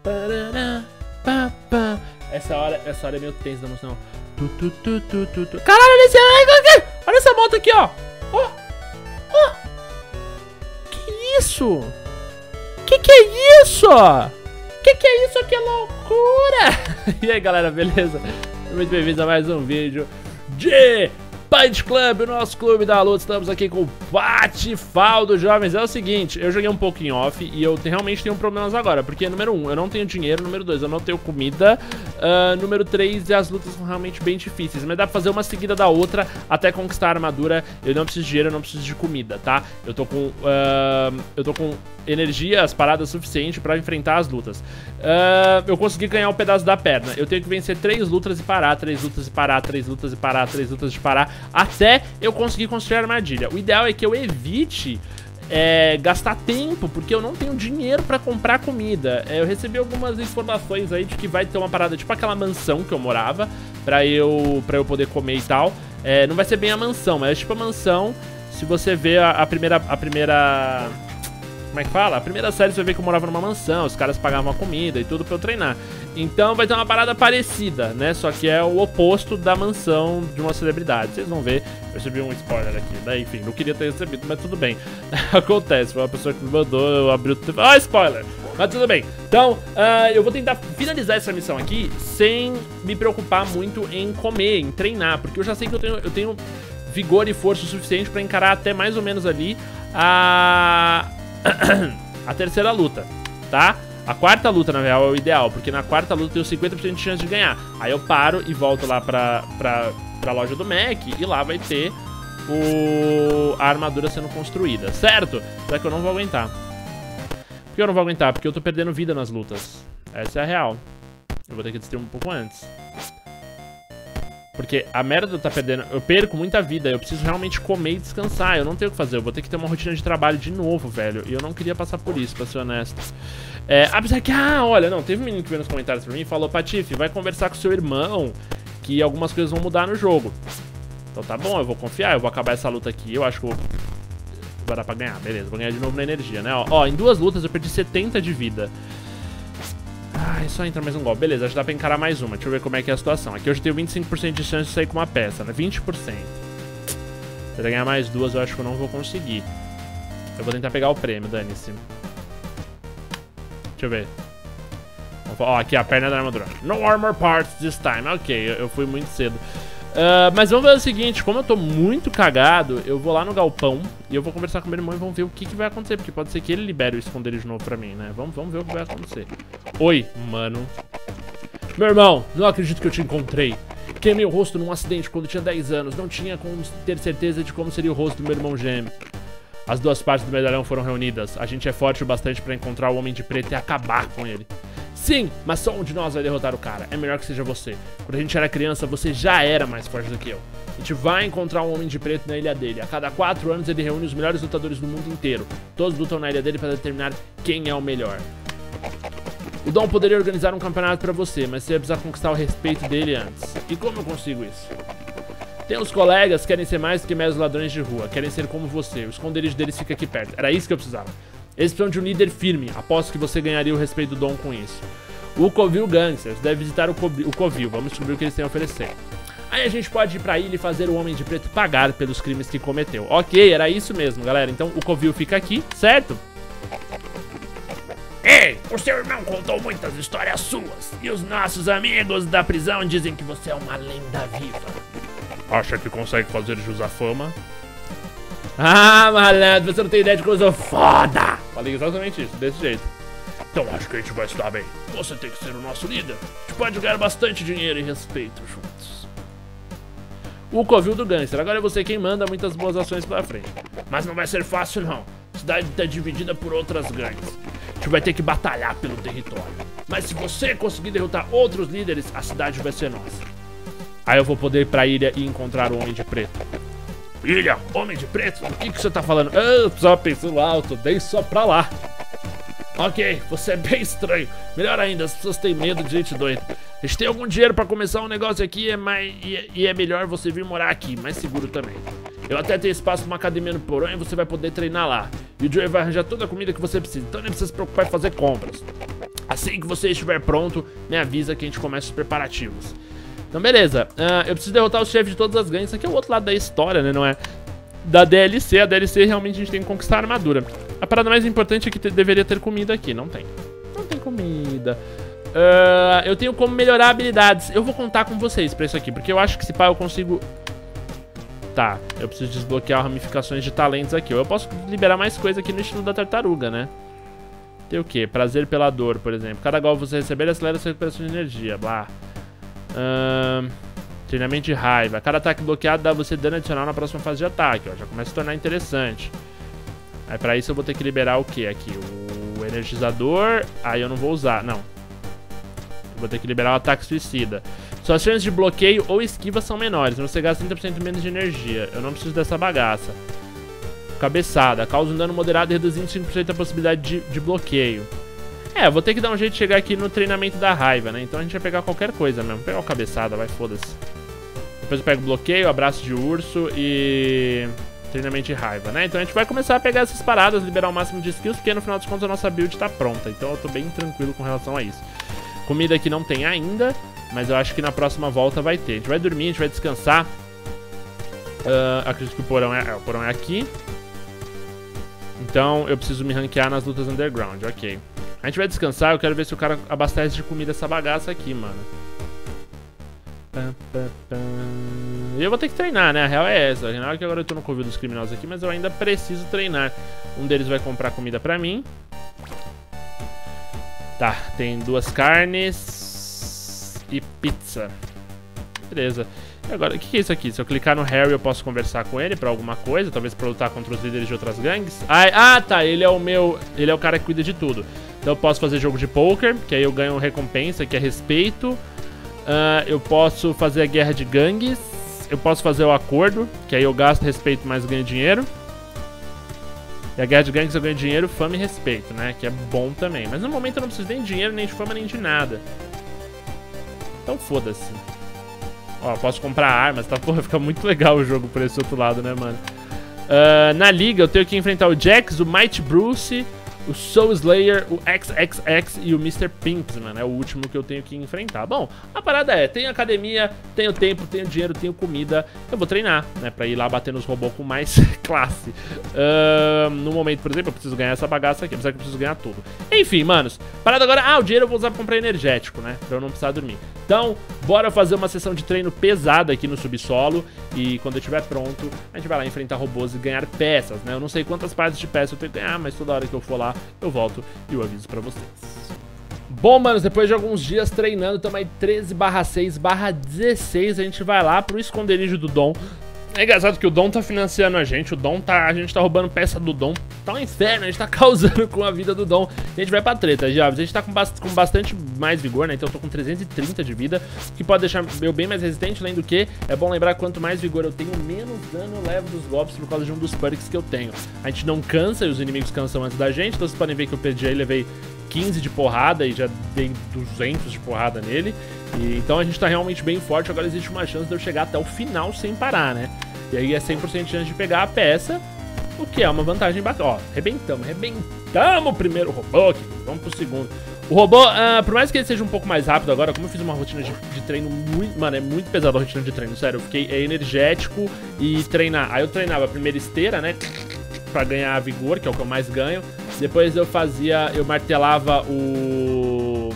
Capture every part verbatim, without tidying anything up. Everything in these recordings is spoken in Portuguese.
Essa hora, essa hora é meio tenso da emoção. Tu, tu, tu, tu, tu, tu. Caralho, olha esse... Olha essa moto aqui, ó. Ó. Ó. Que isso? Que que é isso? Que que é isso? Que loucura! E aí, galera, beleza? Muito bem-vindos a mais um vídeo de Paint Club, o nosso clube da luta. Estamos aqui com o Patifaldo, jovens. É o seguinte, eu joguei um pouco em off e eu te, realmente tenho problemas agora. Porque, número um, eu não tenho dinheiro. Número dois, eu não tenho comida. uh, Número três, as lutas são realmente bem difíceis. Mas dá pra fazer uma seguida da outra até conquistar a armadura. Eu não preciso de dinheiro, eu não preciso de comida, tá? Eu tô com... Uh, eu tô com energia, as paradas suficientes pra enfrentar as lutas. uh, Eu consegui ganhar um pedaço da perna. Eu tenho que vencer três lutas e parar, três lutas e parar, três lutas e parar, três lutas e parar, até eu conseguir construir a armadilha. O ideal é que eu evite é, gastar tempo, porque eu não tenho dinheiro pra comprar comida. é, Eu recebi algumas informações aí de que vai ter uma parada tipo aquela mansão que eu morava, pra eu, pra eu poder comer e tal. é, Não vai ser bem a mansão, mas é tipo a mansão. Se você ver a, a primeira... A primeira... Como é que fala? A primeira série você vai ver que eu morava numa mansão, os caras pagavam a comida e tudo pra eu treinar. Então vai ter uma parada parecida, né? Só que é o oposto da mansão de uma celebridade. Vocês vão ver. Eu recebi um spoiler aqui, né? Enfim, não queria ter recebido, mas tudo bem. Acontece, foi uma pessoa que me mandou, eu abri o... Ah, spoiler! Mas tudo bem. Então, uh, eu vou tentar finalizar essa missão aqui sem me preocupar muito em comer, em treinar. Porque eu já sei que eu tenho, eu tenho vigor e força o suficiente pra encarar até mais ou menos ali a... a terceira luta, tá? A quarta luta, na real, é o ideal, porque na quarta luta eu tenho cinquenta por cento de chance de ganhar. Aí eu paro e volto lá pra, pra, pra loja do Mac e lá vai ter o, a armadura sendo construída, certo? Só que eu não vou aguentar. Por que eu não vou aguentar? Porque eu tô perdendo vida nas lutas. Essa é a real. Eu vou ter que destruir um pouco antes. Porque a merda tá perdendo... Eu perco muita vida, eu preciso realmente comer e descansar. Eu não tenho o que fazer, eu vou ter que ter uma rotina de trabalho de novo, velho. E eu não queria passar por isso, pra ser honesto. É, apesar que... Ah, olha, não, teve um menino que veio nos comentários pra mim e falou: Patife, vai conversar com seu irmão, que algumas coisas vão mudar no jogo. Então tá bom, eu vou confiar, eu vou acabar essa luta aqui. Eu acho que eu vou... vai dar pra ganhar, beleza. Vou ganhar de novo na energia, né? Ó, ó, em duas lutas eu perdi setenta de vida. Ah, só entra mais um golpe. Beleza, acho que dá pra encarar mais uma. Deixa eu ver como é que é a situação. Aqui eu já tenho vinte e cinco por cento de chance de sair com uma peça, né? vinte por cento. Se eu ganhar mais duas, eu acho que eu não vou conseguir. Eu vou tentar pegar o prêmio, dane-se. Deixa eu ver. Ó, aqui a perna da armadura. No armor parts this time. Ok, eu fui muito cedo. Uh, mas vamos ver o seguinte, como eu tô muito cagado, eu vou lá no galpão e eu vou conversar com meu irmão e vamos ver o que, que vai acontecer, porque pode ser que ele libere o esconderijo novo pra mim, né? Vamos, vamos ver o que vai acontecer. Oi, mano. Meu irmão, não acredito que eu te encontrei. Queimei o rosto num acidente quando eu tinha dez anos. Não tinha como ter certeza de como seria o rosto do meu irmão gêmeo. As duas partes do medalhão foram reunidas. A gente é forte o bastante pra encontrar o Homem de Preto e acabar com ele. Sim, mas só um de nós vai derrotar o cara. É melhor que seja você. Quando a gente era criança, você já era mais forte do que eu. A gente vai encontrar um Homem de Preto na ilha dele. A cada quatro anos ele reúne os melhores lutadores do mundo inteiro. Todos lutam na ilha dele para determinar quem é o melhor. O Dom poderia organizar um campeonato pra você, mas você vai precisar conquistar o respeito dele antes. E como eu consigo isso? Tem uns colegas que querem ser mais do que meros ladrões de rua. Querem ser como você. O esconderijo deles fica aqui perto. Era isso que eu precisava. Eles precisam de um líder firme. Aposto que você ganharia o respeito do Dom com isso. O Covil Gangsters deve visitar o, Co o Covil. Vamos descobrir o que eles têm a oferecer. Aí a gente pode ir pra ilha e fazer o Homem de Preto pagar pelos crimes que cometeu. Ok, era isso mesmo, galera. Então o Covil fica aqui, certo? Ei, o seu irmão contou muitas histórias suas. E os nossos amigos da prisão dizem que você é uma lenda viva. Acha que consegue fazer jus à fama? Ah, malandro, você não tem ideia de coisa foda. Falei exatamente isso, desse jeito. Então acho que a gente vai estar bem. Você tem que ser o nosso líder. A gente pode ganhar bastante dinheiro e respeito juntos. O Covil do Gangster. Agora é você quem manda muitas boas ações pela frente. Mas não vai ser fácil, não. A cidade está dividida por outras gangues. A gente vai ter que batalhar pelo território. Mas se você conseguir derrotar outros líderes, a cidade vai ser nossa. Aí eu vou poder ir pra ilha e encontrar o Homem de Preto. Ilha, Homem de Preto? O que, que você tá falando? Eu só pensando alto, dei só pra lá. Ok, você é bem estranho. Melhor ainda, as pessoas têm medo de gente doida. A gente tem algum dinheiro pra começar um negócio aqui é mais, e, é, e é melhor você vir morar aqui, mais seguro também. Eu até tenho espaço numa academia no porão e você vai poder treinar lá. E o Joey vai arranjar toda a comida que você precisa, então nem precisa se preocupar em fazer compras. A Assim que você estiver pronto, me avisa que a gente começa os preparativos. Então, beleza. Uh, eu preciso derrotar os chefes de todas as gangues. Isso aqui é o outro lado da história, né? Não é da D L C. A D L C realmente a gente tem que conquistar a armadura. A parada mais importante é que te, deveria ter comida aqui. Não tem. Não tem comida. Uh, eu tenho como melhorar habilidades. Eu vou contar com vocês pra isso aqui, porque eu acho que se pá eu consigo... Tá, eu preciso desbloquear ramificações de talentos aqui. Eu posso liberar mais coisa aqui no estilo da tartaruga, né? Tem o quê? Prazer pela dor, por exemplo. Cada golpe você receber acelera sua recuperação de energia. Blá. Uh, treinamento de raiva. Cada ataque bloqueado dá você dano adicional na próxima fase de ataque. Ó, já começa a se tornar interessante. Aí pra isso eu vou ter que liberar o quê aqui? O energizador. Aí eu não vou usar, não. Eu vou ter que liberar o ataque suicida. Suas chances de bloqueio ou esquiva são menores. Você gasta trinta por cento menos de energia. Eu não preciso dessa bagaça. Cabeçada. Causa um dano moderado e reduzindo cinco por cento a possibilidade de, de bloqueio. É, eu vou ter que dar um jeito de chegar aqui no treinamento da raiva, né? Então a gente vai pegar qualquer coisa mesmo. Vou pegar o cabeçada, vai, foda-se. Depois eu pego bloqueio, abraço de urso e... treinamento de raiva, né? Então a gente vai começar a pegar essas paradas, liberar o máximo de skills, porque no final dos contos a nossa build tá pronta. Então eu tô bem tranquilo com relação a isso. Comida aqui não tem ainda, mas eu acho que na próxima volta vai ter. A gente vai dormir, a gente vai descansar. Uh, acredito que o porão é, é, o porão é aqui. Então eu preciso me ranquear nas lutas underground, ok. A gente vai descansar, eu quero ver se o cara abastece de comida essa bagaça aqui, mano. E eu vou ter que treinar, né? A real é essa. A real é que agora eu tô no covil dos criminosos aqui, mas eu ainda preciso treinar. Um deles vai comprar comida pra mim. Tá, tem duas carnes e pizza. Beleza. E agora, o que, que é isso aqui? Se eu clicar no Harry, eu posso conversar com ele pra alguma coisa, talvez pra lutar contra os líderes de outras gangues. Ah, ah, tá, ele é o meu... Ele é o cara que cuida de tudo. Então eu posso fazer jogo de poker, que aí eu ganho recompensa, que é respeito. Uh, eu posso fazer a guerra de gangues. Eu posso fazer o acordo, que aí eu gasto respeito, mas ganho dinheiro. E a guerra de gangues eu ganho dinheiro, fama e respeito, né? Que é bom também. Mas no momento eu não preciso nem de dinheiro, nem de fama, nem de nada. Então foda-se. Ó, posso comprar armas, tá? Porra, fica muito legal o jogo por esse outro lado, né, mano? Uh, na liga eu tenho que enfrentar o Jax, o Mighty Bruce, o Soul Slayer, o X X X e o mister Pimps, mano. É o último que eu tenho que enfrentar. Bom, a parada é, tenho academia, tenho tempo, tenho dinheiro, tenho comida. Eu vou treinar, né, pra ir lá bater nos robôs com mais classe. Uh, no momento, por exemplo, eu preciso ganhar essa bagaça aqui, apesar que eu preciso ganhar tudo. Enfim, manos, parada agora... Ah, o dinheiro eu vou usar pra comprar energético, né, pra eu não precisar dormir. Então, bora fazer uma sessão de treino pesada aqui no subsolo. E quando eu estiver pronto, a gente vai lá enfrentar robôs e ganhar peças, né? Eu não sei quantas partes de peça eu tenho que ganhar, mas toda hora que eu for lá, eu volto e eu aviso pra vocês. Bom, manos, depois de alguns dias treinando, estamos aí treze barra seis barra dezesseis, a gente vai lá pro esconderijo do Dom. É engraçado que o Dom tá financiando a gente, o Dom tá... A gente tá roubando peça do Dom. Tá um inferno, a gente tá causando com a vida do Dom. E a gente vai pra treta, já. A gente tá com, bast com bastante mais vigor, né? Então eu tô com trezentos e trinta de vida, que pode deixar eu bem mais resistente, além do que é bom lembrar que quanto mais vigor eu tenho, menos dano eu levo dos golpes por causa de um dos perks que eu tenho. A gente não cansa e os inimigos cansam antes da gente, então vocês podem ver que eu perdi aí, levei quinze de porrada e já dei duzentos de porrada nele. E, então a gente tá realmente bem forte, agora existe uma chance de eu chegar até o final sem parar, né? E aí é cem por cento de chance de pegar a peça, o que é uma vantagem bacana. Ó, arrebentamos, arrebentamos o primeiro robô aqui, vamos pro segundo. O robô, uh, por mais que ele seja um pouco mais rápido agora, como eu fiz uma rotina de, de treino muito... Mano, é muito pesada a rotina de treino, sério. Eu fiquei é, energético e treinar. Aí eu treinava a primeira esteira, né, pra ganhar vigor, que é o que eu mais ganho. Depois eu fazia, eu martelava o...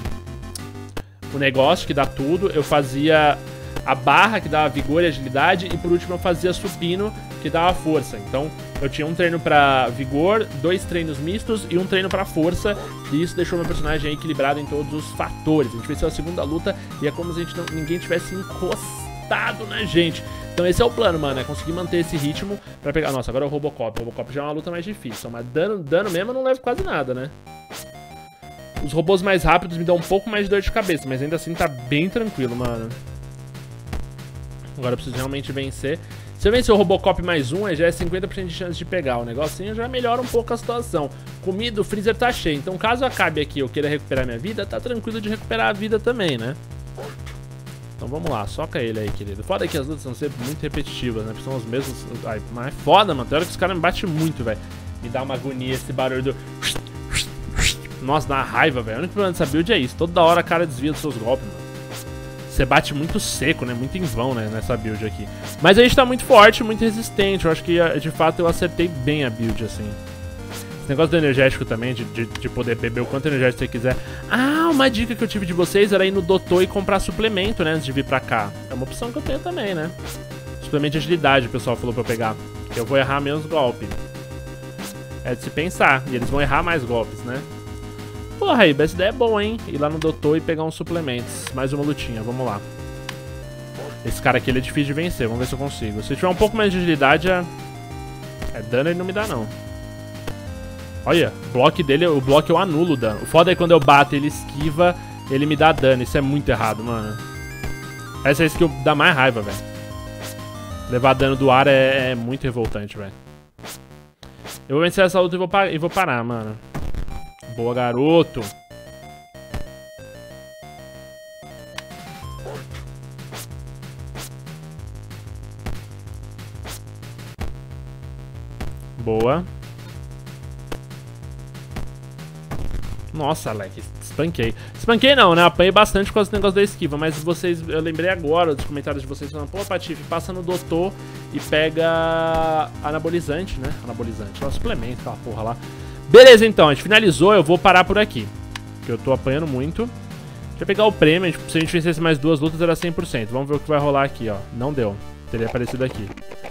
o negócio, que dá tudo. Eu fazia... a barra, que dava vigor e agilidade, e por último eu fazia supino, que dava força. Então eu tinha um treino pra vigor, dois treinos mistos e um treino pra força, e isso deixou meu personagem equilibrado em todos os fatores. A gente venceu a segunda luta e é como se a gente não, ninguém tivesse encostado na gente. Então esse é o plano, mano, é conseguir manter esse ritmo pra pegar... Nossa, agora é o Robocop. O Robocop já é uma luta mais difícil, mas dano, dano mesmo eu não levo quase nada, né? Os robôs mais rápidos me dão um pouco mais de dor de cabeça, mas ainda assim tá bem tranquilo, mano. Agora eu preciso realmente vencer. Se eu vencer o Robocop mais um, aí já é cinquenta por cento de chance de pegar. O negocinho já melhora um pouco a situação. Comida, o freezer tá cheio. Então caso acabe aqui e eu queira recuperar minha vida, tá tranquilo de recuperar a vida também, né? Então vamos lá, soca ele aí, querido. Foda que as lutas são sempre muito repetitivas, né? Porque são os mesmos... Ai, mas é foda, mano. Tem hora que os caras me batem muito, velho. Me dá uma agonia esse barulho do... Nossa, dá uma raiva, velho. O único problema dessa build é isso. Toda hora a cara desvia dos seus golpes, mano. Você bate muito seco, né? Muito em vão, né? Nessa build aqui. Mas a gente tá muito forte, muito resistente. Eu acho que, de fato, eu acertei bem a build, assim. Esse negócio do energético também, de, de, de poder beber o quanto energético você quiser. Ah, uma dica que eu tive de vocês era ir no Dotô e comprar suplemento, né? Antes de vir pra cá. É uma opção que eu tenho também, né? Suplemento de agilidade, o pessoal falou pra eu pegar. Que eu vou errar menos golpes. É de se pensar. E eles vão errar mais golpes, né? Porra, aí, essa ideia é boa, hein? Ir lá no Dotô e pegar uns suplementos. Mais uma lutinha, vamos lá. Esse cara aqui, ele é difícil de vencer. Vamos ver se eu consigo. Se tiver um pouco mais de agilidade, é... É dano ele não me dá, não. Olha, o bloco dele, o bloco eu anulo o dano. O foda é quando eu bato ele esquiva, ele me dá dano. Isso é muito errado, mano. Essa é a skill que dá mais raiva, velho. Levar dano do ar é, é muito revoltante, velho. Eu vou vencer essa luta e vou, par e vou parar, mano. Boa, garoto. Boa. Nossa, Alec, espanquei. Espanquei não, né? Apanhei bastante com esse negócio da esquiva, mas vocês, eu lembrei agora dos comentários de vocês falando, pô, Patife, passa no Dotô e pega anabolizante, né? Anabolizante, é um suplemento, aquela porra lá. Beleza, então, a gente finalizou, eu vou parar por aqui, porque eu tô apanhando muito. Deixa eu pegar o prêmio, a gente, se a gente vencesse mais duas lutas era cem por cento. Vamos ver o que vai rolar aqui, ó. Não deu, teria aparecido aqui.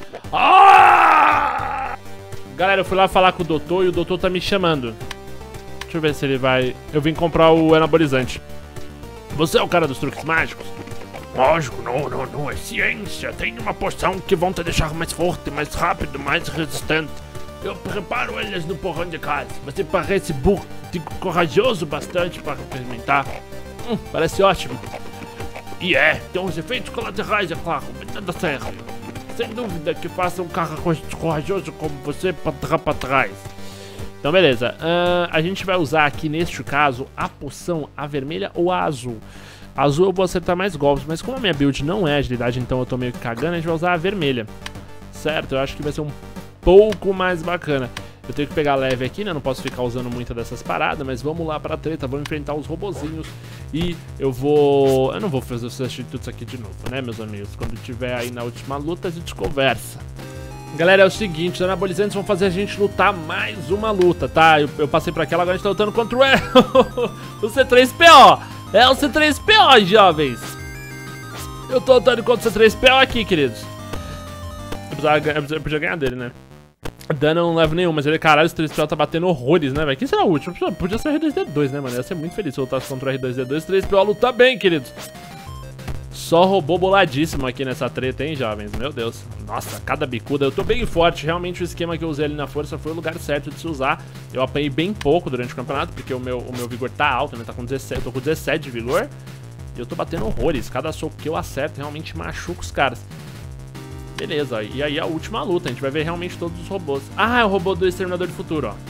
Ah! Galera, eu fui lá falar com o Dotô e o Dotô tá me chamando. Deixa eu ver se ele vai... Eu vim comprar o anabolizante. Você é o cara dos truques mágicos? Lógico, não, não, não. É ciência. Tem uma poção que vão te deixar mais forte, mais rápido, mais resistente. Eu preparo elas no porrão de casa. Você parece burro, corajoso bastante para experimentar. Hum, parece ótimo. E é, tem uns efeitos colaterais, é claro, mas nada sério. Sem dúvida que faça um cara corajoso como você para para trás. Então, beleza. Uh, a gente vai usar aqui, neste caso, a poção, a vermelha ou a azul. A azul eu vou acertar mais golpes, mas como a minha build não é agilidade, então eu tô meio que cagando, a gente vai usar a vermelha. Certo? Eu acho que vai ser um pouco mais bacana. Eu tenho que pegar leve aqui, né? Não posso ficar usando muita dessas paradas, mas vamos lá pra treta, vamos enfrentar os robozinhos. E eu vou... Eu não vou fazer tudo isso aqui de novo, né, meus amigos? Quando tiver aí na última luta, a gente conversa. Galera, é o seguinte, os anabolizantes vão fazer a gente lutar mais uma luta, tá? Eu, eu passei pra aquela, agora a gente tá lutando contra o, o C três P O. É o C três P O, jovens. Eu tô lutando contra o C três P O aqui, queridos. Eu, precisava, eu podia ganhar dele, né? Dano eu não levo nenhum, mas ele, caralho, o C três P O tá batendo horrores, né, velho? Quem será o último? Podia ser o R dois D dois, né, mano? Eu ia ser muito feliz se eu lutasse contra o R dois D dois. O C três P O luta bem, queridos. Só robô boladíssimo aqui nessa treta, hein, jovens? Meu Deus. Nossa, cada bicuda. Eu tô bem forte. Realmente o esquema que eu usei ali na força foi o lugar certo de se usar. Eu apanhei bem pouco durante o campeonato, porque o meu, o meu vigor tá alto, né? Tá com dezessete, eu tô com dezessete de vigor. E eu tô batendo horrores. Cada soco que eu acerto realmente machuca os caras. Beleza, e aí a última luta. A gente vai ver realmente todos os robôs. Ah, é o robô do Exterminador do Futuro, ó.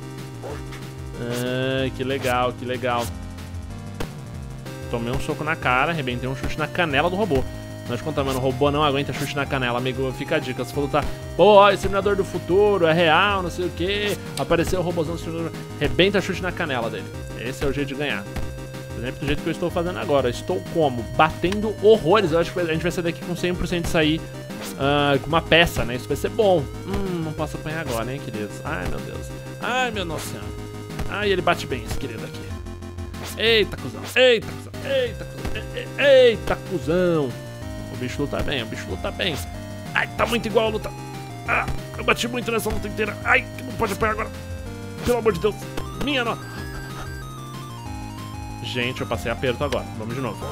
Ah, que legal, que legal. Tomei um soco na cara, arrebentei um chute na canela do robô. Nós contamos, mano, o robô não aguenta chute na canela, amigo. Fica a dica, se for lutar, pô, ó, Exterminador do Futuro, é real, não sei o que. Apareceu o robôzão do Exterminador, arrebenta chute na canela dele. Esse é o jeito de ganhar. Por exemplo, do jeito que eu estou fazendo agora. Estou como? Batendo horrores. Eu acho que a gente vai sair daqui com cem por cento de sair uh, com uma peça, né? Isso vai ser bom. Hum, não posso apanhar agora, hein, queridos? Ai, meu Deus. Ai, meu nosso senhor. Ai, ele bate bem, esse querido aqui. Eita, cuzão. Eita, cuzão. Eita, cuzão. Eita, cuzão. O bicho luta bem, o bicho luta bem. Ai, tá muito igual a luta. Ah, eu bati muito nessa luta inteira. Ai, que não pode apanhar agora. Pelo amor de Deus. Minha nossa. Gente, eu passei aperto agora. Vamos de novo.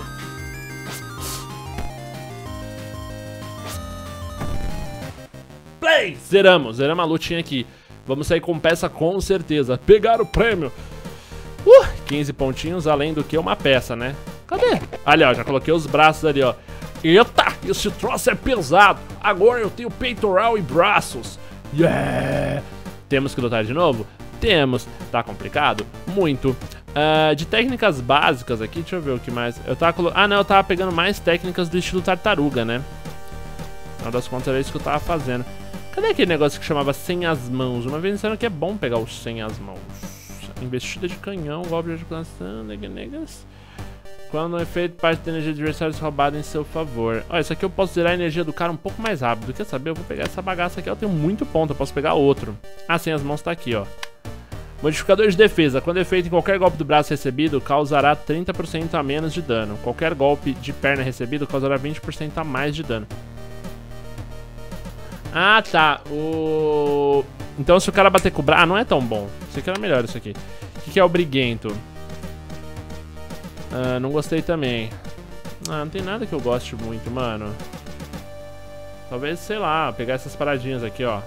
Play! Zeramos. Zeramos a lutinha aqui. Vamos sair com peça com certeza. Pegar o prêmio. Uh, quinze pontinhos, além do que uma peça, né? Cadê? Ali, ó, já coloquei os braços ali, ó. Eita, esse troço é pesado. Agora eu tenho peitoral e braços. Yeah! Temos que lutar de novo? Temos. Tá complicado? Muito. Uh, de técnicas básicas aqui, deixa eu ver o que mais. Eu tava colo... Ah, não, eu tava pegando mais técnicas do estilo tartaruga, né? Afinal das contas era isso que eu tava fazendo. Cadê aquele negócio que chamava sem as mãos? Uma vez disseram que é bom pegar o sem as mãos. Investida de canhão, golpe de articulação, nega, negas. Quando um efeito parte da energia adversária é roubada em seu favor. Ó, isso aqui eu posso zerar a energia do cara um pouco mais rápido. Quer saber? Eu vou pegar essa bagaça aqui. Eu tenho muito ponto, eu posso pegar outro. Ah, sim, as mãos tá aqui, ó. Modificador de defesa. Quando efeito em qualquer golpe do braço recebido, causará trinta por cento a menos de dano. Qualquer golpe de perna recebido causará vinte por cento a mais de dano. Ah, tá. O... Então se o cara bater com o braço... Ah, não é tão bom. Isso aqui era melhor, isso aqui. O que, que é o briguento? Ah, não gostei também. Ah, não tem nada que eu goste muito, mano. Talvez, sei lá, pegar essas paradinhas aqui, ó.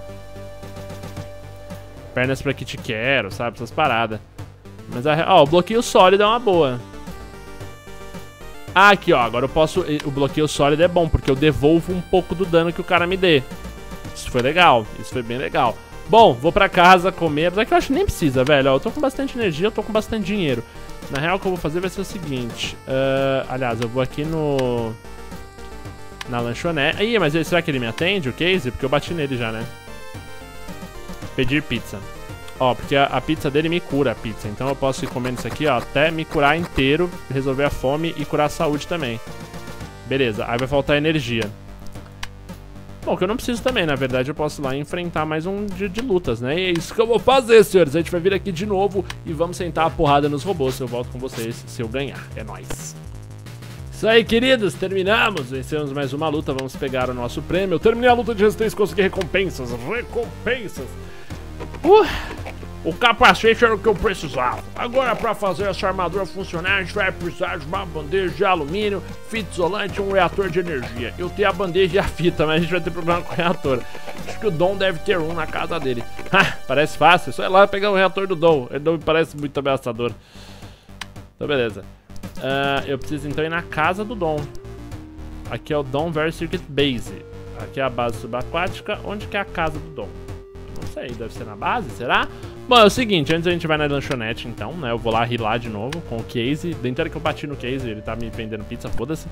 Pernas pra que te quero, sabe? Essas paradas. Mas, a... ó, o bloqueio sólido é uma boa. Ah, aqui, ó. Agora eu posso... O bloqueio sólido é bom, porque eu devolvo um pouco do dano que o cara me dê. Isso foi legal. Isso foi bem legal. Bom, vou pra casa comer. Apesar que eu acho que nem precisa, velho. Ó, eu tô com bastante energia, eu tô com bastante dinheiro. Na real, o que eu vou fazer vai ser o seguinte. Uh, aliás, eu vou aqui no... Na lanchonete. Ih, mas ele, será que ele me atende, o Casey? Porque eu bati nele já, né? Pedir pizza. Ó, porque a, a pizza dele me cura a pizza. Então eu posso ir comendo isso aqui, ó, até me curar inteiro, resolver a fome e curar a saúde também. Beleza, aí vai faltar energia. Bom, que eu não preciso também, na verdade eu posso ir lá e enfrentar mais um dia de lutas, né? E é isso que eu vou fazer, senhores. A gente vai vir aqui de novo e vamos sentar a porrada nos robôs. Eu volto com vocês se eu ganhar. É nóis. Isso aí, queridos. Terminamos. Vencemos mais uma luta. Vamos pegar o nosso prêmio. Eu terminei a luta de resistência e consegui recompensas. Recompensas. Uh, o capacete era o que eu precisava. Agora, para fazer essa armadura funcionar, a gente vai precisar de uma bandeja de alumínio, fita isolante e um reator de energia. Eu tenho a bandeja e a fita, mas a gente vai ter problema com o reator. Acho que o Dom deve ter um na casa dele. Ha, parece fácil. Só ir lá pegar o reator do Dom. Ele não me parece muito ameaçador. Então, beleza. Uh, eu preciso então ir na casa do Dom. Aqui é o Dom Very Circuit Base. Aqui é a base subaquática. Onde que é a casa do Dom? Não sei, deve ser na base, será? Bom, é o seguinte, antes a gente vai na lanchonete então, né? Eu vou lá rilar de novo com o Casey. Dentro que eu bati no Casey, ele tá me vendendo pizza, foda-se.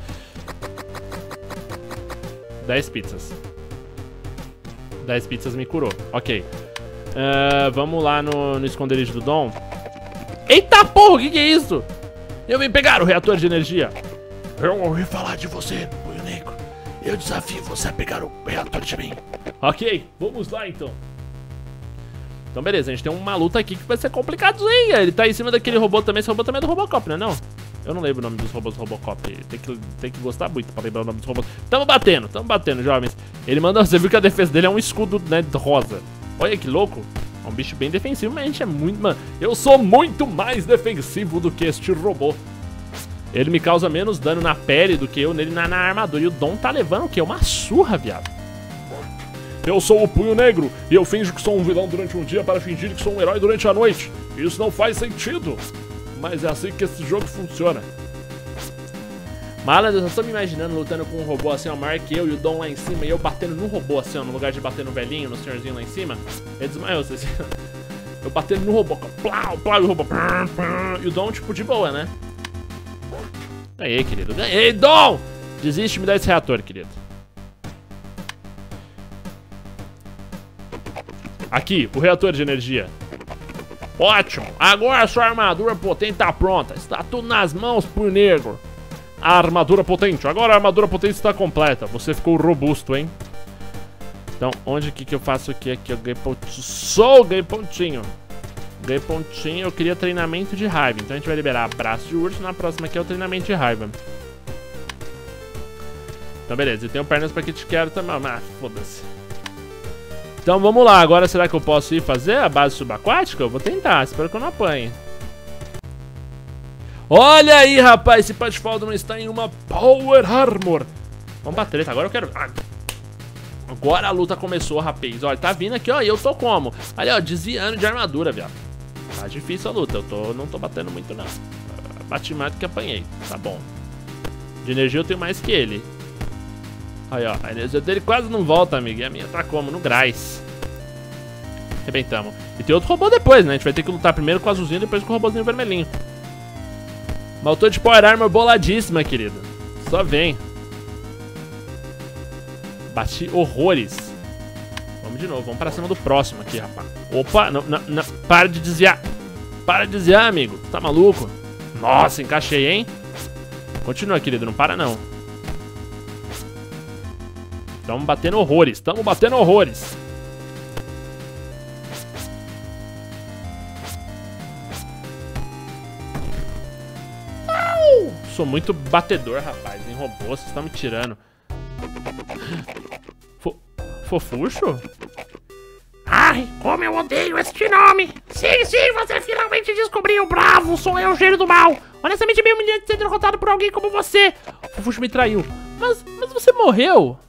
dez pizzas. dez pizzas me curou, ok. Uh, vamos lá no, no esconderijo do Dom. Eita porra, o que que é isso? Eu vim pegar o reator de energia. Eu ouvi falar de você, Punho Negro. Eu desafio você a pegar o reator de mim. Ok, vamos lá então. Então beleza, a gente tem uma luta aqui que vai ser complicadinha. Ele tá em cima daquele robô também. Esse robô também é do Robocop, né não? Eu não lembro o nome dos robôs do Robocop. Tem que, tem que gostar muito pra lembrar o nome dos robôs. Tamo batendo, tamo batendo, jovens. Ele mandou, você viu que a defesa dele é um escudo, né, rosa. Olha que louco. É um bicho bem defensivo, mas a gente é muito... Mano, eu sou muito mais defensivo do que este robô. Ele me causa menos dano na pele do que eu nele na, na armadura. E o Dom tá levando o quê? Uma surra, viado. Eu sou o Punho Negro e eu finjo que sou um vilão durante um dia para fingir que sou um herói durante a noite. Isso não faz sentido. Mas é assim que esse jogo funciona. Malandro, eu só tô me imaginando lutando com um robô assim, ó, maior que eu e o Dom lá em cima. E eu batendo no robô assim, ó, no lugar de bater no velhinho, no senhorzinho lá em cima. Ele desmaiou, vocês... Eu batendo no robô, plau, plau, e o robô... E o Dom, tipo, de boa, né? Ganhei, querido. Ganhei, Dom! Desiste, me dá esse reator, querido. Aqui, o reator de energia. Ótimo. Agora a sua armadura potente tá pronta. Está tudo nas mãos, Punho Negro. A armadura potente. Agora a armadura potente está completa. Você ficou robusto, hein? Então, onde que, que eu faço aqui? Aqui, eu ganhei pontinho. Sou, ganhei pontinho. Ganhei pontinho. Eu queria treinamento de raiva. Então a gente vai liberar braço de urso. Na próxima aqui é o treinamento de raiva. Então, beleza. E tenho pernas pra que te quero também. Ah, foda-se. Então vamos lá, agora será que eu posso ir fazer a base subaquática? Eu vou tentar, espero que eu não apanhe. Olha aí, rapaz, esse Pathfinder não está em uma Power Armor. Vamos pra treta, agora eu quero... Ah. Agora a luta começou, rapaz. Olha, tá vindo aqui, ó, e eu tô como? Ali, ó, desviando de armadura, viado. Tá difícil a luta, eu tô, não tô batendo muito, não. Bati mais do que apanhei, tá bom. De energia eu tenho mais que ele. Aí, ó, a energia dele quase não volta, amigo. E a minha tá como? No gás. Arrebentamos. E tem outro robô depois, né? A gente vai ter que lutar primeiro com o azulzinho e depois com o robôzinho vermelhinho. Mas eu tô de Power Armor boladíssima, querido. Só vem. Bati horrores. Vamos de novo, vamos pra cima do próximo aqui, rapaz. Opa, não, não, não. Para de desviar. Para de desviar, amigo. Tá maluco? Nossa, encaixei, hein? Continua, querido. Não para, não. Tamo batendo horrores. Tamo batendo horrores. Au! Sou muito batedor, rapaz. Em robô, vocês estão me tirando. Fo Fofuxo? Ai, como eu odeio este nome! Sim, sim, você finalmente descobriu, bravo! Sou eu, o gênio do mal! Honestamente, é meio humilhante ser derrotado por alguém como você! Fofuxo me traiu. Mas, mas você morreu?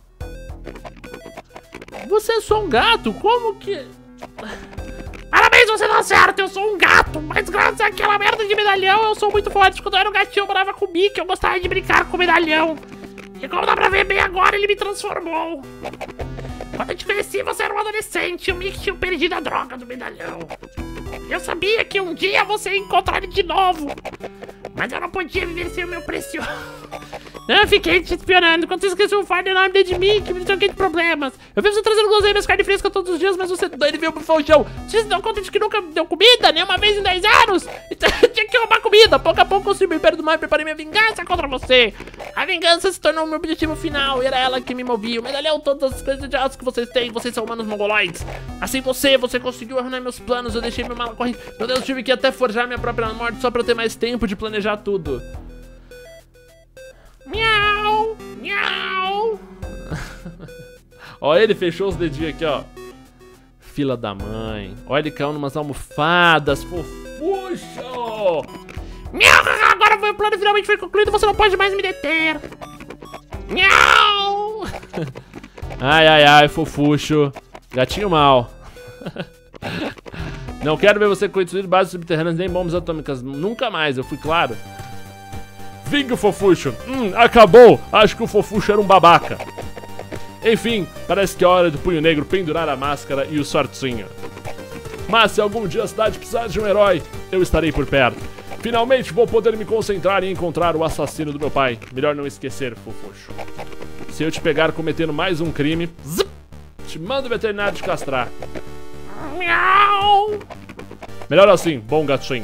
Você é só um gato, como que... Parabéns, você tá certo, eu sou um gato! Mas graças àquela merda de medalhão, eu sou muito forte. Quando eu era um gatinho, eu morava com o Mickey, eu gostava de brincar com o medalhão. E como dá pra ver bem agora, ele me transformou. Quando eu te conheci, você era um adolescente. O Mickey tinha perdido a droga do medalhão. Eu sabia que um dia você ia encontrar ele de novo. Mas eu não podia viver sem o meu precioso. Eu fiquei te espionando. Quando você esqueceu o fardo enorme de Mickey, me troquei de problemas. Eu vi você trazendo guloseimas, carne fresca todos os dias, mas você ele veio pro feijão. Você se deu conta de que nunca me deu comida, nem uma vez em dez anos? Então eu tinha que roubar comida. Pouco a pouco construí o Império do Mal e preparei minha vingança contra você. A vingança se tornou o meu objetivo final e era ela que me movia. O medalhão, todas as coisas de aço que vocês têm, vocês são humanos mongoloides. Assim você, você conseguiu arruinar meus planos, eu deixei meu mal correndo. Meu Deus, tive que até forjar minha própria morte só pra eu ter mais tempo de planejar tudo. Miau, miau. Ó, ele fechou os dedinhos aqui, ó. Fila da mãe. Ó, ele caiu numas almofadas. Fofuxo! Miau, agora o meu plano finalmente foi concluído, você não pode mais me deter. Miau! Ai, ai, ai, Fofuxo. Gatinho mal. Não quero ver você construir bases subterrâneas nem bombas atômicas. Nunca mais, eu fui claro. Vingue o Fofuxo. Hum, acabou. Acho que o Fofuxo era um babaca. Enfim, parece que é hora do Punho Negro pendurar a máscara e o sortinho. Mas se algum dia a cidade precisar de um herói, eu estarei por perto. Finalmente vou poder me concentrar em encontrar o assassino do meu pai. Melhor não esquecer, Fofuxo. Se eu te pegar cometendo mais um crime, zip, te mando o veterinário te castrar. Miau! Melhor assim, bom gatinho.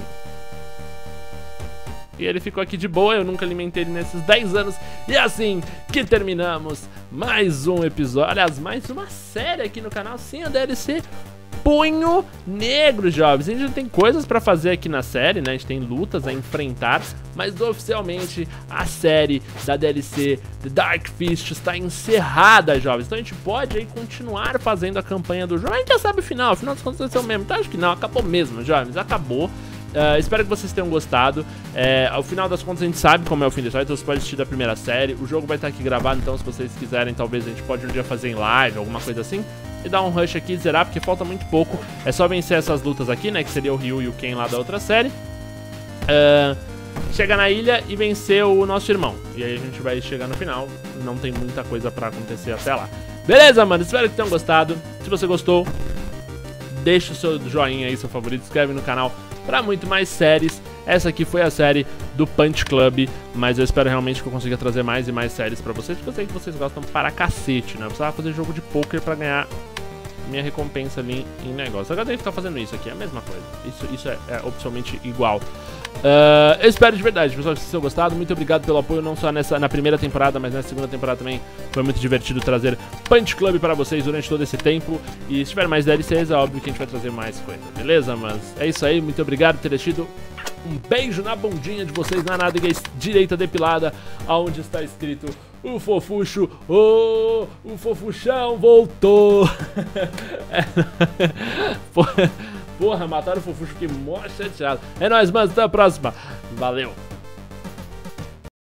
E ele ficou aqui de boa, eu nunca alimentei ele nesses dez anos. E é assim que terminamos mais um episódio, aliás, mais uma série aqui no canal. Sim, a D L C Punho Negro, jovens. A gente tem coisas pra fazer aqui na série, né? A gente tem lutas a enfrentar, mas oficialmente a série da D L C The Dark Fist está encerrada, jovens. Então a gente pode aí continuar fazendo a campanha do jogo. A gente já sabe o final, o final das contas vai ser o mesmo. Então acho que não, acabou mesmo, jovens, acabou. Uh, espero que vocês tenham gostado. É, ao final das contas a gente sabe como é o fim da história, então você pode assistir da primeira série. O jogo vai estar aqui gravado, então se vocês quiserem, talvez a gente pode um dia fazer em live, alguma coisa assim. E dar um rush aqui e zerar, porque falta muito pouco. É só vencer essas lutas aqui, né, que seria o Ryu e o Ken lá da outra série. uh, Chegar na ilha e vencer o nosso irmão. E aí a gente vai chegar no final. Não tem muita coisa pra acontecer até lá. Beleza, mano? Espero que tenham gostado. Se você gostou, deixa o seu joinha aí, seu favorito, se inscreve no canal para muito mais séries. Essa aqui foi a série do Punch Club, mas eu espero realmente que eu consiga trazer mais e mais séries pra vocês, porque eu sei que vocês gostam para cacete, né? Eu precisava fazer jogo de poker pra ganhar minha recompensa ali em negócio. Agora deve estar fazendo isso aqui, é a mesma coisa. Isso, isso é, é opcionalmente igual. Uh, eu espero de verdade, pessoal, que vocês tenham gostado. Muito obrigado pelo apoio, não só nessa, na primeira temporada, mas na segunda temporada também. Foi muito divertido trazer Punch Club para vocês durante todo esse tempo. E se tiver mais D L Cs, é óbvio que a gente vai trazer mais coisa, beleza? Mas é isso aí, muito obrigado por ter assistido. Um beijo na bundinha de vocês, na nádega direita depilada, aonde está escrito o Fofuxo. Oh, o Fofuxão voltou. Porra, mataram o Fofuxo, que mó chateado. É nóis, mano, até a próxima. Valeu.